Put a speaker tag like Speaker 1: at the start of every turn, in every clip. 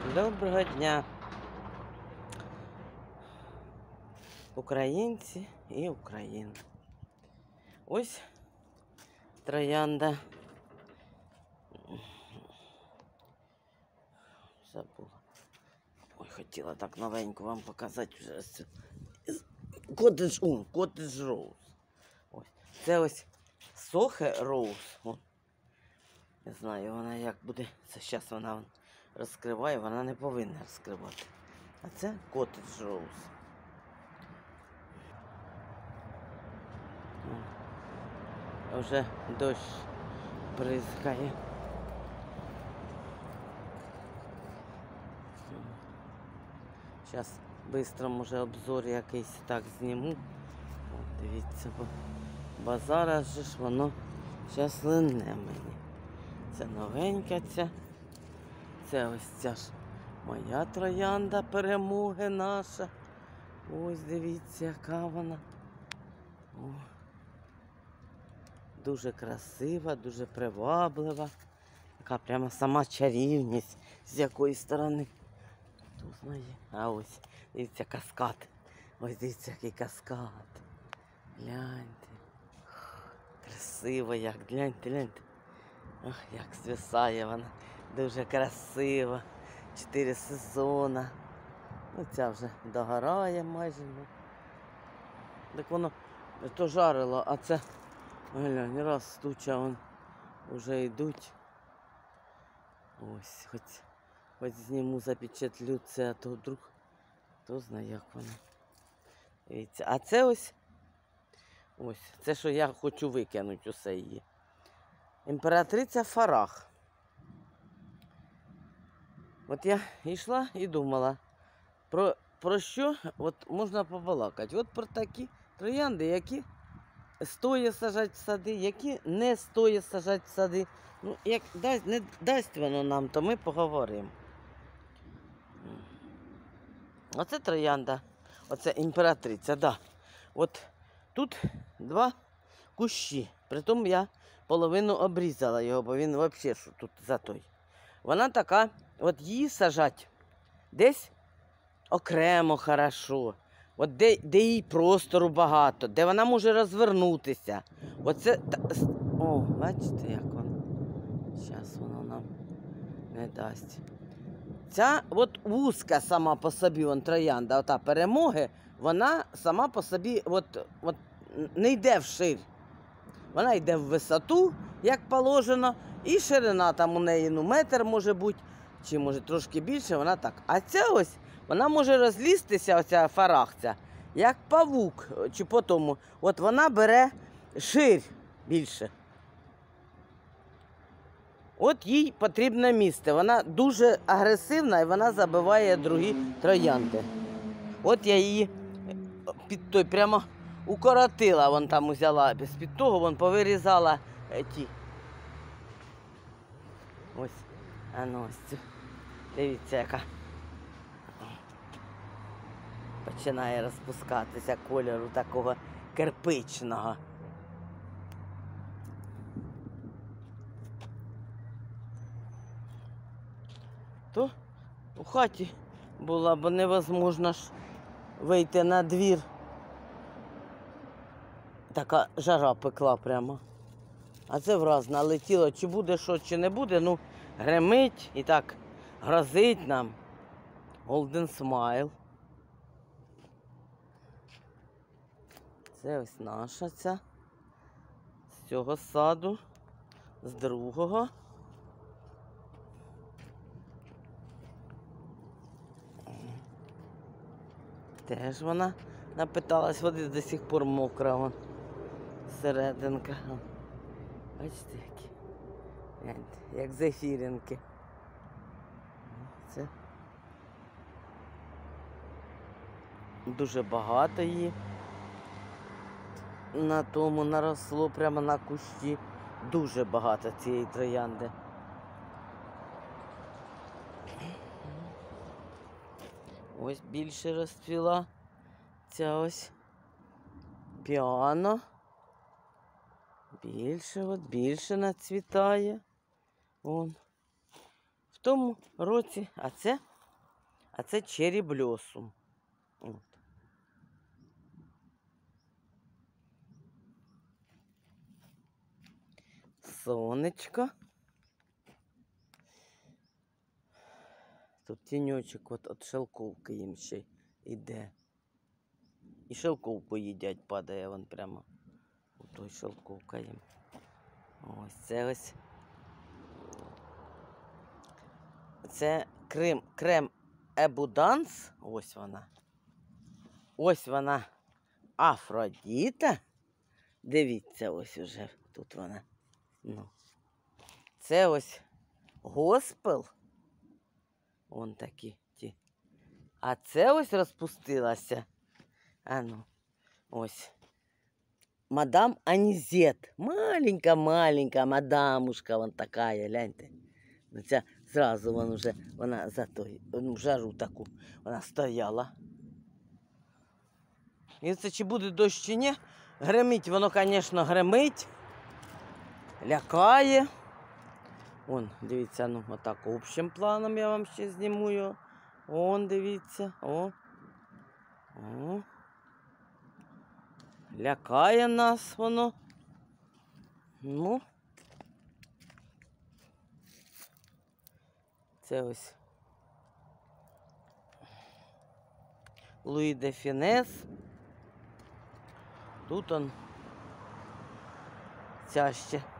Speaker 1: Доброго дня, українці і Україна. Ось троянда. Забула. Ой, хотіла так новеньку вам показати вже. Коттедж роуз. Ось. Це ось сохе роуз. Не знаю, вона як буде. Це зараз вона розкриває, вона не повинна розкривати. А це коттедж роуз. Вже дощ бризкає. Зараз швидко, може, обзор якийсь так зніму. О, дивіться, бо зараз же ж воно зараз лине мені. Це новенька ця. Це ось ця ж моя троянда перемоги наша. Ось дивіться, яка вона. О. Дуже красива, дуже приваблива. Така прямо сама чарівність, з якої сторони. Хто знає? А ось, дивіться, каскад. Ось дивіться, який каскад. Гляньте. Красиво як, гляньте. Ох, як звисає вона. Дуже красива. 4 сезони. Ну, ця вже догорає майже. Так воно то жарило, а це, глянь, раз туча, вон вже йдуть. Ось, хоч зніму, запечатлю це, а то вдруг, хто знає, як воно. Дивіться, а це ось, це, що я хочу викинути усе її. Імператриця Фарах. От я йшла і думала, про що от можна побалакати. От про такі троянди, які стоїть сажати в сади, які не стоїть сажати в сади. Ну, як не дасть воно нам, то ми поговоримо. Оце троянда, оце імператриця, да. От тут 2 кущі. Притом я половину обрізала його, бо він взагалі тут за той. Вона така, от її сажать десь окремо хорошо. От де їй простору багато, де вона може розвернутися. Оце, о, бачите, як воно. Зараз воно нам не дасть. Ця от вузька сама по собі, вон троянда, ота перемоги, вона сама по собі от не йде вширь. Вона йде в висоту, як положено, і ширина там у неї, метр може бути, чи може трошки більше, вона так. А ця ось, вона може розлізтися, оця фарахця, як павук, чи по тому. От вона бере ширь більше. От їй потрібне місце. Вона дуже агресивна і вона забиває другі троянди. От я її під той прямо укоротила, вон там взяла, з-під того вон повирізала ті. Ось, ось. Дивіться, яка починає розпускатися кольору такого кирпичного. То у хаті була, бо невозможно ж вийти на двір. Така жара пекла прямо. А це враз налетіло, чи буде що, чи не буде, ну гремить і так грозить нам. Golden Smile. Це ось наша ця. З цього саду, з другого. Теж вона напиталась води, до сих пор мокра вон. Серединка. Бачите, які? Як зефіринки. Це дуже багато її. На тому наросло, прямо на кущі. Дуже багато цієї троянди. Ось більше розцвіла ця ось піано. Більше нацвітає. Вон. В тому році, а це А це Cherry Blossom. От. Сонечко. Тут тіньочок от шелковки їм ще йде. І шелковку їдять, падає вон прямо. Ото й шелковка їм. Ось це ось. Це крем Ебуданс. Ось вона. Ось вона Афродіта. Дивіться, ось уже тут вона. Ну. Це ось Госпел. Вон такі ті. А це ось розпустилася. Ану, ось. Мадам Анізет. Маленька мадамушка вон така, гляньте. Ця зразу вона за той, в жару таку, вона стояла. І це чи буде дощ, чи ні, гримить воно, звісно, гримить, лякає. Вон, дивіться, ну, отак общим планом я вам ще зніму його. Вон, дивіться, о. О. Лякає нас воно. Ну. Це ось Луї де Фінес. Тут он ця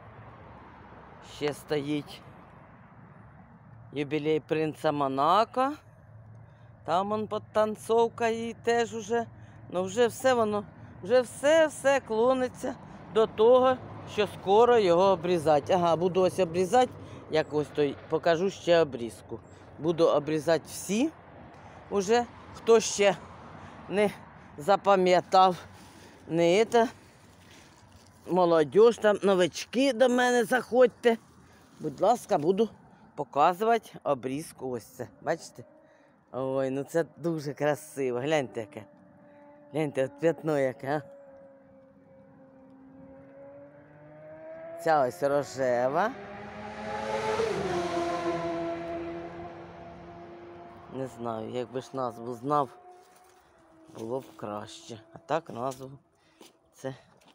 Speaker 1: ще стоїть юбілей принца Монако. Там он підтанцовка і теж уже. Ну вже все воно, вже все клониться до того, що скоро його обрізати. Ага, буду ось обрізати, як ось той, покажу ще обрізку. Буду обрізати всі уже, хто ще не запам'ятав, не це. Молодіж, там новички до мене заходьте. Будь ласка, буду показувати обрізку. Ось це. Бачите? Ой, ну це дуже красиво. Гляньте яке. Гляньте, от п'ятно яке, а. Ця ось рожева. Не знаю, якби ж назву знав, було б краще. А так назву це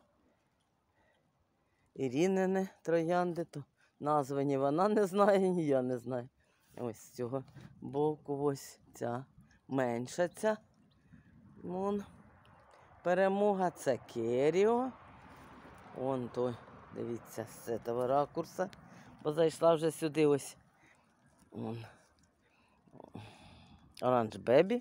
Speaker 1: Ірінине троянди, то назви ні вона не знає, ні я не знаю. Ось з цього боку ось ця менша ця. Вон. Перемога це Керіо. Вон той, дивіться, з цього ракурса. Бо зайшла вже сюди ось. Вон. Оранж Бебі.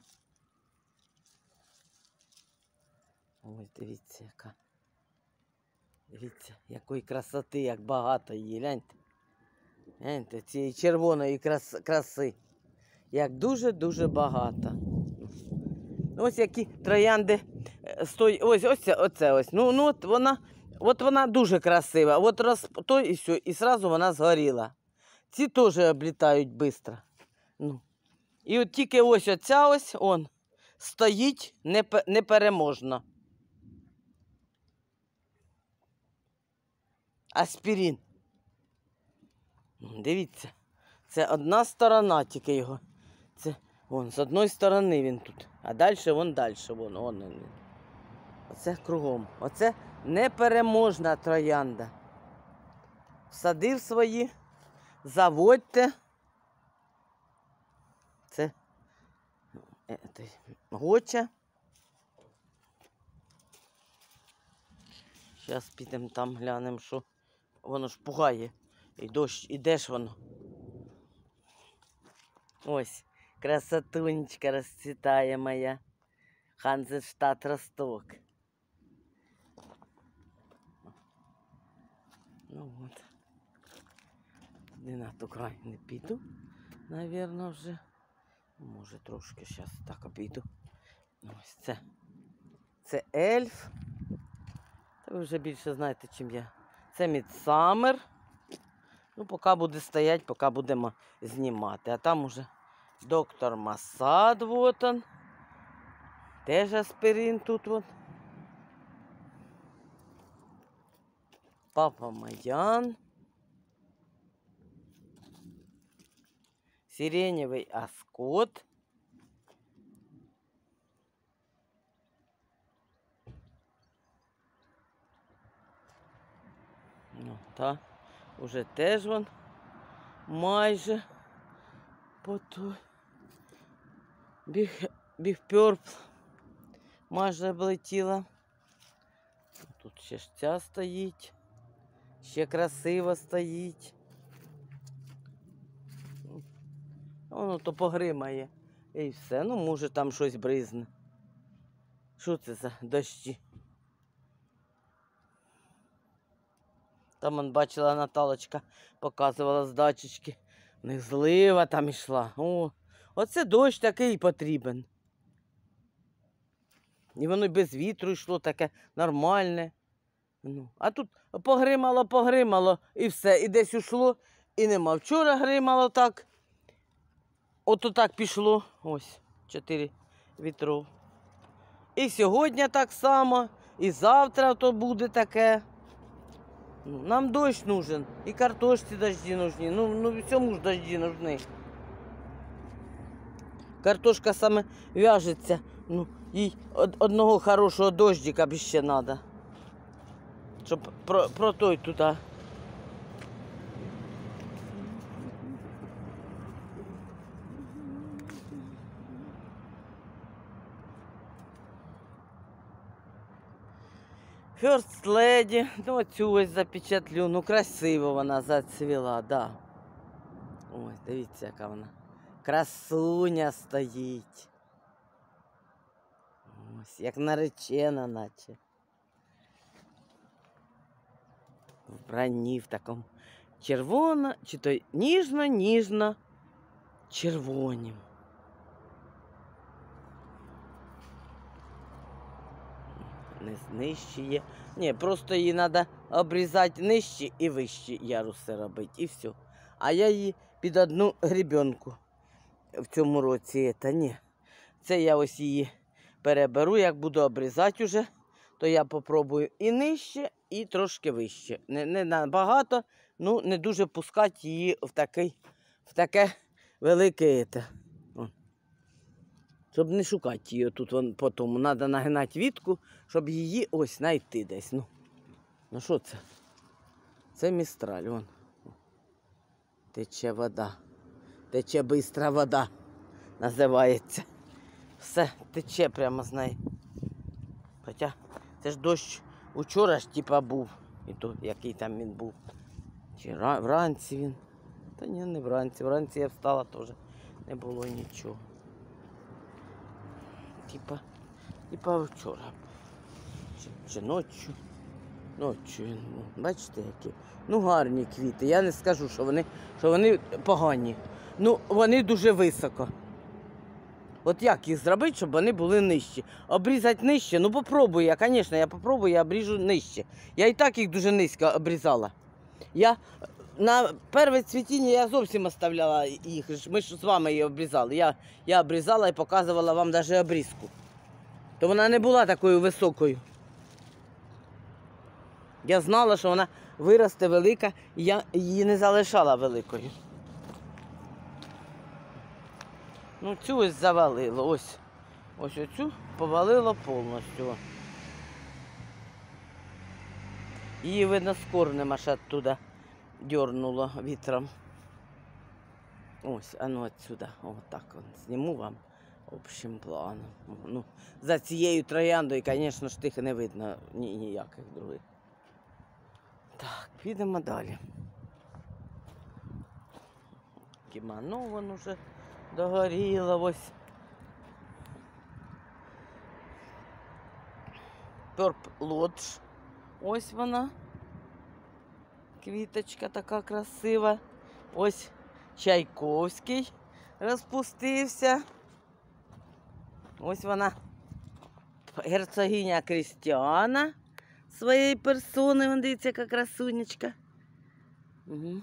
Speaker 1: Ось дивіться, яка. Дивіться, якої красоти, як багато її, гляньте. Гляньте, цієї червоної краси. Як дуже-дуже багато. Ось які троянди стоять. Оце ось. Ну от вона дуже красива. От раз той і все, і одразу вона згоріла. Ці теж облітають швидко. Ну. І от тільки ось оця ось, он, стоїть непереможно. Аспірин. Дивіться, це одна сторона тільки його. Це вон, з одної сторони він тут, а далі, вон. Оце кругом. Оце непереможна троянда. Садив свої, заводьте. Це Гоча. Зараз підемо там глянемо, що воно ж пугає. І дощ, і де ж воно? Ось, красотунечка розцвітає моя. Ханзенштадт Росток. Ну от. На ту край не піду, навірно, вже. Може трошки зараз так обійду. Ось це. Це ельф. Та ви вже більше знаєте, чим я. Це Мідсамер. Ну, поки буде стояти, поки будемо знімати. А там уже доктор Масад, вот он. Теж аспирин тут вот. Папа Маян. Сиреневий Аскот. Та уже теж вон майже по той. Біг Пёрпл майже облетіла. Тут ще ж ця стоїть. Ще красиво стоїть. Воно то погримає. І все. Ну, може там щось бризне. Що це за дощі? Там, он, бачила, Наталочка показувала з дачечки. У них злива там йшла. О, оце дощ такий потрібен. І воно без вітру йшло таке нормальне. Ну, а тут погримало і все. І десь ушло, і нема. Вчора гримало так. Ото так пішло. Ось, 4 вітров. І сьогодні так само, і завтра то буде таке. Ну, нам дощ нужен, і картошці дожді нужні. Ну всьому ж дожді нужны. Картошка саме в'яжеться. Ну, їй одного хорошого дождика б ще треба. Щоб про той туди. First Lady, ну оцю ось запечатлю, ну красиво вона зацвіла, да. Ось, дивіться, яка вона. Красуня стоїть. Ось, як наречена, наче. В броні в такому червоно, чи то ніжно-ніжно червонім. Не нижче є. Ні, просто її треба обрізати нижче і вище яруси робити, і все. А я її під одну гребенку в цьому році. Ні. Це я ось її переберу, як буду обрізати вже, то я попробую і нижче, і трошки вище. Не набагато, ну не дуже пускати її в таке велике. Щоб не шукати її тут потім. Треба нагинати вітку, щоб її ось знайти десь. Ну що це? Це містраль. Вон. Тече вода. Тече бистра вода. Називається. Все тече прямо з неї. Хоча це ж дощ учора ж типа був. І то який там він був. Чи вранці він. Та ні, не вранці. Вранці я встала теж. Не було нічого. Типа вчора. Чи ночі. Ночі він був. Бачите, які? Ну, гарні квіти. Я не скажу, що вони погані. Ну, вони дуже високо. От як їх зробити, щоб вони були нижчі? Обрізати нижче? Ну, попробую я, звісно, я обріжу нижче. Я і так їх дуже низько обрізала. Я на перше цвітіння я зовсім оставляла їх. Ми ж з вами її обрізали. Я обрізала і показувала вам навіть обрізку. То вона не була такою високою. Я знала, що вона виросте велика, і я її не залишала великою. Ну, цю ось завалило. Ось оцю повалило повністю. Її, видно, з корнем аж оттуда дернуло вітром. Ось, а ну отсюда. Отак зніму вам общим планом. Ну, за цією трояндою, звісно ж, тих не видно ніяких других. Так, підемо далі. Кімано вон уже догоріло, ось. Purple Lodge. Ось вона. Квіточка така красива. Ось Чайковський розпустився. Ось вона, герцогиня Крістіана своєї персони. Вон, дивіться, яка красунечка. Угу.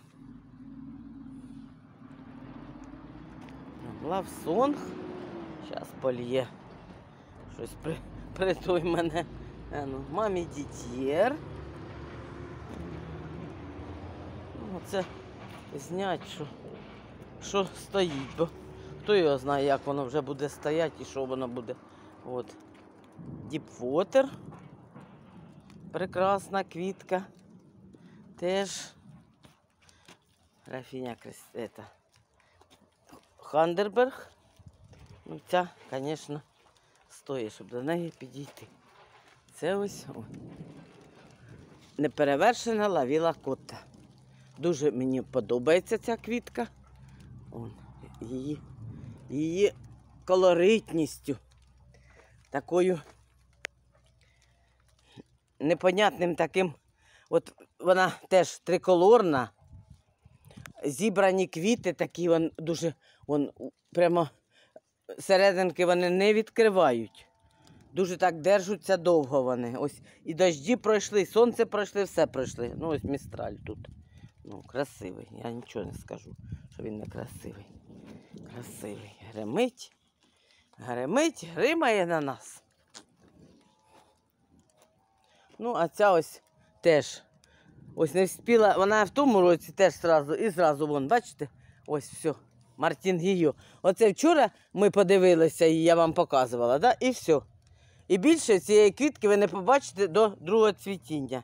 Speaker 1: Лавсонг. Зараз польє. Щось притуй мене. Ну, мамі Дітєр. Оце знять, що стоїть, бо хто його знає, як воно вже буде стояти і що воно буде. От. Deep Water. Прекрасна квітка. теж графіня Хандерберг. Ну, ця, звісно, стоїть, щоб до неї підійти. Це ось неперевершена лавіла кота. Дуже мені подобається ця квітка. Її колоритністю, такою непонятним таким. От вона теж триколорна. Зібрані квіти такі, дуже, прямо серединки вони не відкривають. Дуже так держаться довго вони. Ось і дощі пройшли, і сонце пройшли, все пройшли. Ну ось містраль тут. Ну, красивий. Я нічого не скажу, що він не красивий. Красивий. Гримить. Гримить, гримає на нас. Ну, а ця ось теж. Ось не встигла, вона в тому році теж зразу, бачите? Ось все, Мартін Гійо. Оце вчора ми подивилися і я вам показувала, да? І все. І більше цієї квітки ви не побачите до другого цвітіння.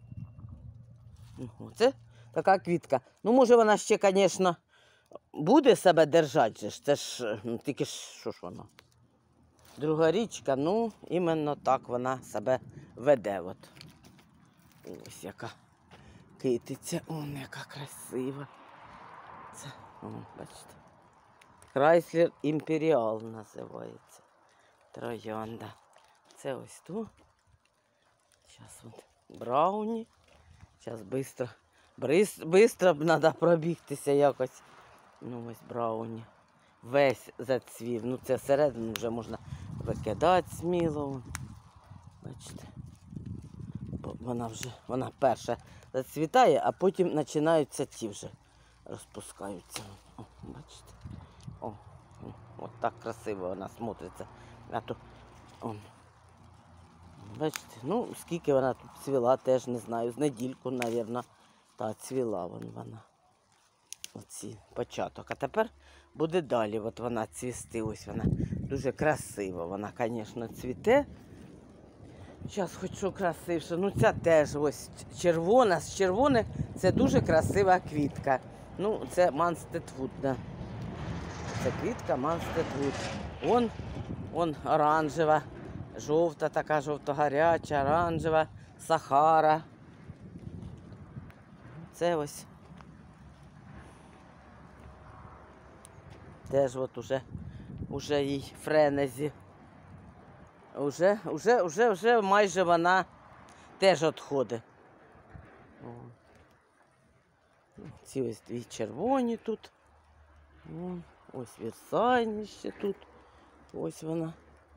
Speaker 1: Оце така квітка. Ну, може, вона ще, звісно, буде себе держати. Це ж, тільки що ж вона? Друга річка, ну, іменно так вона себе веде. От. Ось яка китиця. Яка красива. Це, бачите. Крайслер Імперіал називається. Троянда. Це ось тут. Зараз Брауні. Зараз швидко треба пробігтися якось. Ну ось Брауні. Весь зацвів. Ну це всередину вже можна викидати сміло. Бачите. Вона перша зацвітає, а потім починаються ті вже розпускаються. Бачите? От так красиво вона смотриться. А то, бачите, ну скільки вона тут цвіла, теж не знаю. З недільку, мабуть, та цвіла вона. Оці початок. А тепер буде далі. От вона цвісти. Ось вона дуже красива. Вона, звісно, цвіте. Зараз хоч що красивше. Ну ця теж ось червона. З червоних це дуже красива квітка. Ну, це Манстедвуд, да. Це квітка Манстедвуд. Вон оранжева, жовта така, жовто-гаряча, оранжева, Сахара. Це ось. Теж от уже їй френезі. Уже майже вона теж відходить. Ці ось дві червоні тут. Ось Версані ще тут. Ось вона.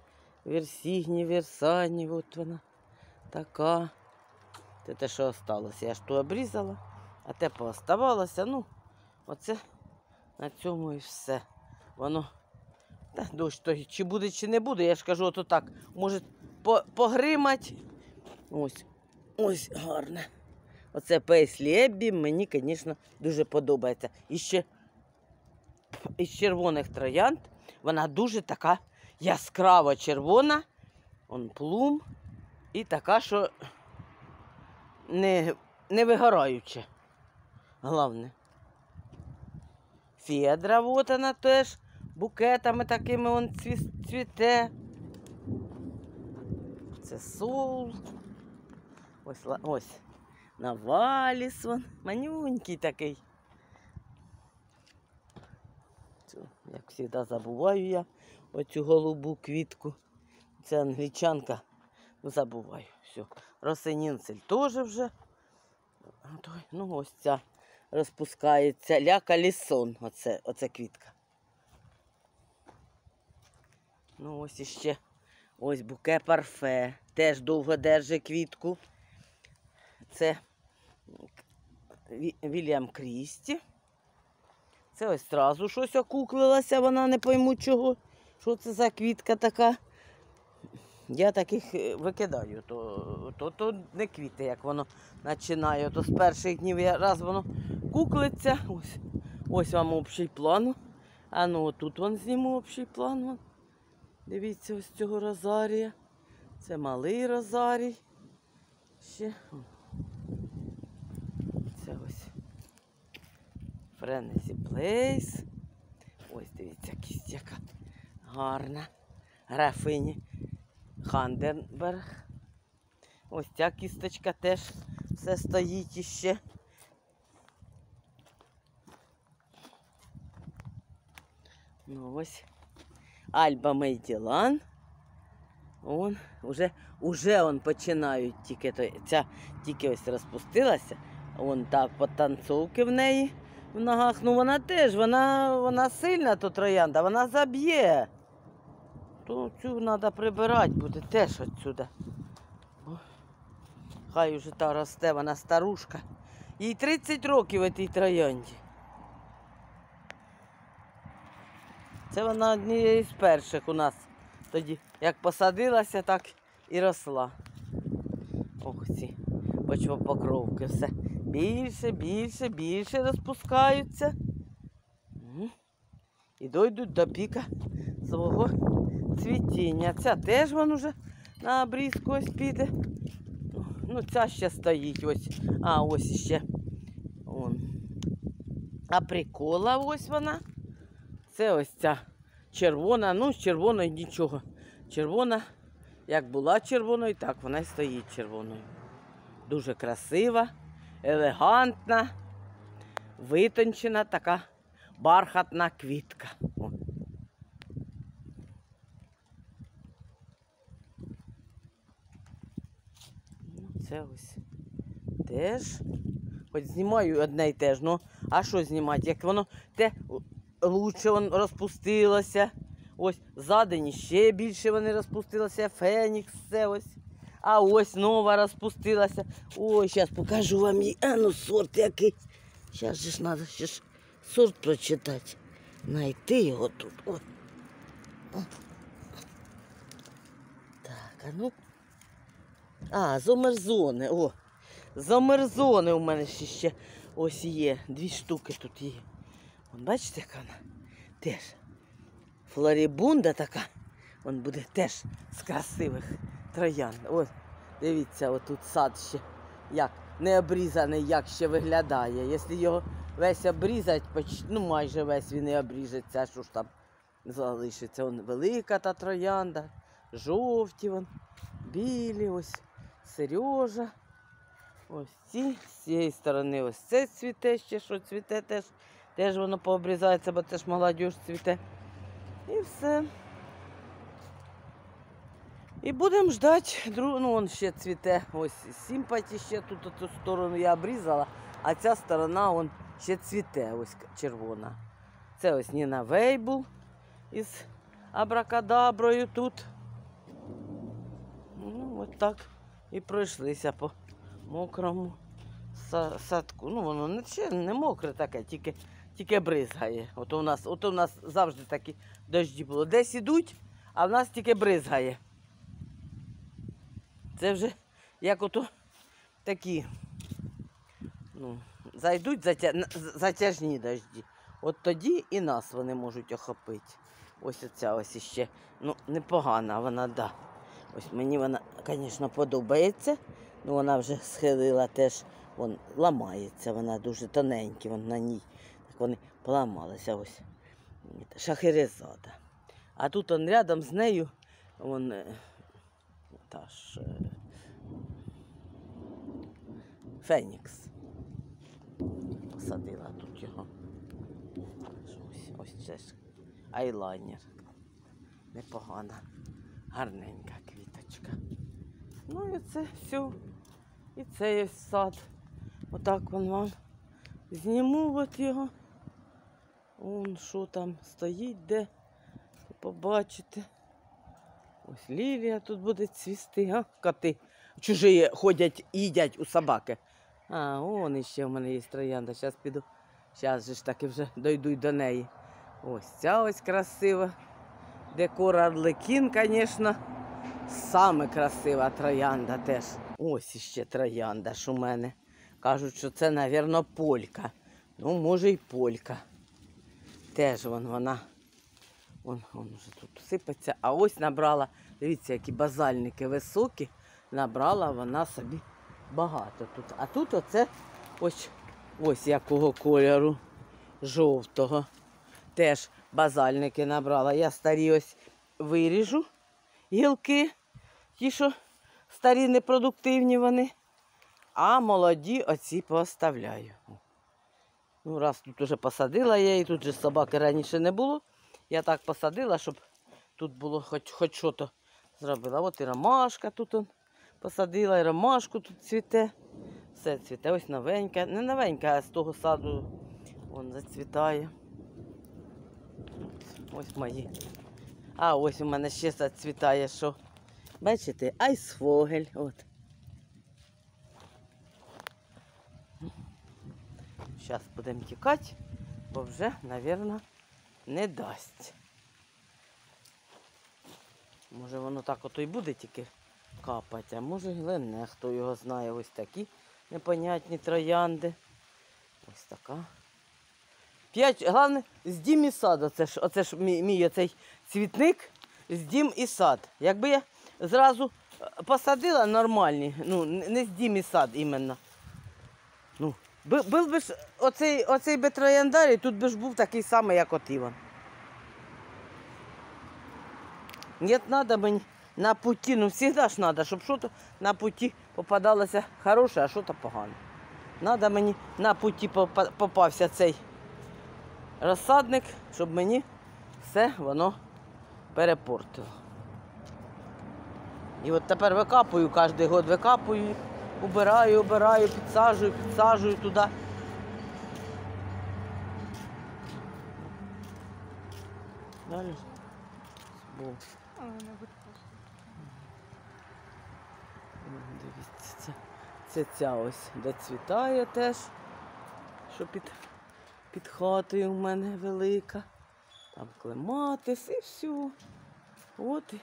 Speaker 1: Версані, от вона така. Це те, що залишилося. Я ж ту обрізала, а те пооставалося. Ну, оце на цьому і все. Воно, дощ то чи буде, чи не буде, я ж кажу, ото так, може погримати. Ось гарне. Оце Пейслі Еббі мені, звісно, дуже подобається. І ще із червоних троянд вона дуже така яскраво червона. Плум. І така, що не вигораюча. Головне. Федра, от вона теж. Букетами такими цвіте. Це Соул. Ось Наваліс, манюнький такий. Як завжди забуваю я оцю голубу квітку. Це англічанка. Забуваю. Все. Росинінцель теж вже. Ну ось ця розпускається. Ля Калісон. Оце квітка. Ну ось іще. Ось Буке Парфе. Теж довго держить квітку. Це Вільям Крісті. Це ось одразу щось окуклилося, вона не пойму чого. Що це за квітка така? Я таких викидаю. То не квіти, як воно починає. То з перших днів раз воно куклиться. Ось вам общий план. А ну отут вон зніму общий план. Дивіться, ось цього розарія. Це малий розарій. Ще. Френесі Плейс. Ось дивіться, кість яка гарна. Графині Ханденберг. Ось ця кісточка теж все стоїть іще. Ну ось Альба Мейділан. Уже он починають ця тільки ось розпустилася. Вон та потанцовки в неї в ногах. Ну вона теж, вона сильна, то троянда, вона заб'є. То цю треба прибирати буде теж отсюда. Хай уже та росте, вона старушка. Їй 30 років цій троянді. Це вона однією з перших у нас тоді, як посадилася, так і росла. Ох, ці почвопокровки все більше розпускаються. І дійдуть до піка свого цвітіння. Ця теж вон уже на обрізку ось піде. Ну, ця ще стоїть ось. А, ось ще. Вон. Априкола ось вона. Це ось ця червона. Ну, з червоною нічого. Червона, як була червоною, так вона і стоїть червоною. Дуже красива, елегантна, витончена така бархатна квітка. О. Це ось теж. Хоч знімаю одне й те ж, ну, а що знімати? Як воно те лучше воно розпустилося. Ось за день ще більше вони розпустилися. Фенікс, це ось. А ось нова розпустилася. Ой, зараз покажу вам її. А ну сорт який. Зараз же ж треба ще ж сорт прочитати. Найти його тут. О. О. Так, а ну. А, зомерзони. О, зомерзони у мене ще ось є. 2 штуки тут є. Вон, бачите, яка вона? Теж. Флорибунда така. Вон буде теж з красивих троянд. Ось, дивіться, отут сад ще як не обрізаний, як ще виглядає. Якщо його весь обрізати, ну майже весь він і обріжеться, що ж там залишиться. Вон велика та троянда, жовті, вон, білі, ось Сережа. Ось ці, з цієї сторони ось це цвіте ще, що цвіте теж. Теж воно пообрізається, бо теж молодіж цвіте. І все. І будемо ждати, ну вон ще цвіте, ось симпаті ще тут цю сторону я обрізала, а ця сторона вон ще цвіте, ось червона. Це ось Ніна Вейбул із абракадаброю тут. Ну, от так і пройшлися по мокрому садку. Ну, воно не мокре таке, тільки бризгає. От у нас завжди такі дощі було. Десь ідуть, а в нас тільки бризгає. Це вже як ото такі, ну, зайдуть затяжні дощі. От тоді і нас вони можуть охопити. Ось оця ось іще, ну, непогана вона, да. Ось мені вона, звісно, подобається. Ну, вона вже схилила теж, вон, ламається, вона дуже тоненька, вон на ній. Так вони поламалися, ось. Шахерезада. А тут он рядом з нею, вон, та ж, Фенікс. Посадила тут його. Ось це ж айлайнер. Непогана, гарненька квіточка. Ну і це все. І це є сад. Отак вон вам зніму от його. Вон що там стоїть, де побачите. Ось лілія тут буде цвісти, а? Коти чужі ходять і їдять у собаки. А, вон іще в мене є троянда. Зараз піду. Зараз же ж таки вже дойду до неї. Ось ця ось красива. Декор Арлекін, звісно, саме красива троянда теж. Ось іще троянда ж у мене. Кажуть, що це, мабуть, полька. Ну, може і полька. Теж вона. Вон вже тут сипеться. А ось набрала, дивіться, які базальники високі. Набрала вона собі багато тут. А тут оце ось якого кольору. жовтого. Теж базальники набрала. Я старі ось виріжу гілки, ті, що старі непродуктивні вони, а молоді оці поставляю. Ну, раз тут уже посадила я її, тут же собаки раніше не було. Я так посадила, щоб тут було хоч що-то зробила. От і ромашка тут посадила, і ромашку тут цвіте. Все цвіте, ось новенька. Не новенька, а з того саду вон зацвітає. Ось мої. А ось у мене ще зацвітає, що. Бачите, айсфогель. От. Зараз будемо тікати, бо вже, мабуть, не дасть. Може воно так ото й буде тільки капати, а може й лене, хто його знає. Ось такі непонятні троянди. Ось така. 5, головне, з дім і сад. Оце ж мій оцей цвітник, з дім і сад. Якби я зразу посадила нормальні, ну, не з дім і сад іменно. Ну, був би ж оцей би трояндарій, тут би ж був такий самий, як от Іван. Ні, треба мені на путі, ну завжди ж треба, щоб щось на путі попадалося хороше, а щось погане. Треба мені на путі попався цей розсадник, щоб мені все воно перепортило. І от тепер викапую, кожен год викапую, убираю, підсаджую туди. Далі. Дивіться, це ця ось доцвітає теж, що під хатою у мене велика. Там клематис і все. От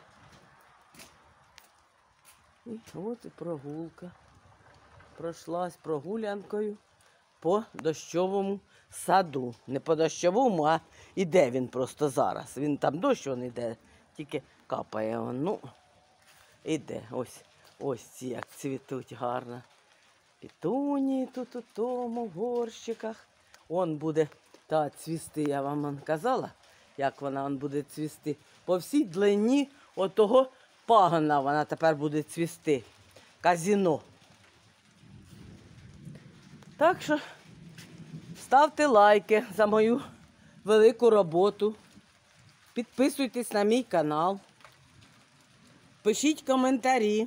Speaker 1: і прогулка. Пройшлась прогулянкою по дощовому саду. Не по дощовому, а іде він просто зараз. Він там дощ, він іде, тільки капає. Ну, іде. Ось ці як цвітуть гарно. Петунії тут у тому, в горщиках. Он буде та цвісти, я вам казала, як вона буде цвісти. По всій длині отого пагона вона тепер буде цвісти. Казіно. Так що ставте лайки за мою велику роботу. Підписуйтесь на мій канал. Пишіть коментарі.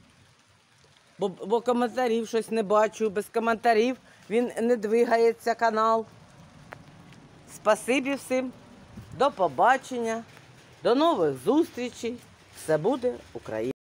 Speaker 1: Бо коментарів щось не бачу. Без коментарів він не двигається канал. Спасибі всім. До побачення. До нових зустрічей. Все буде Україна.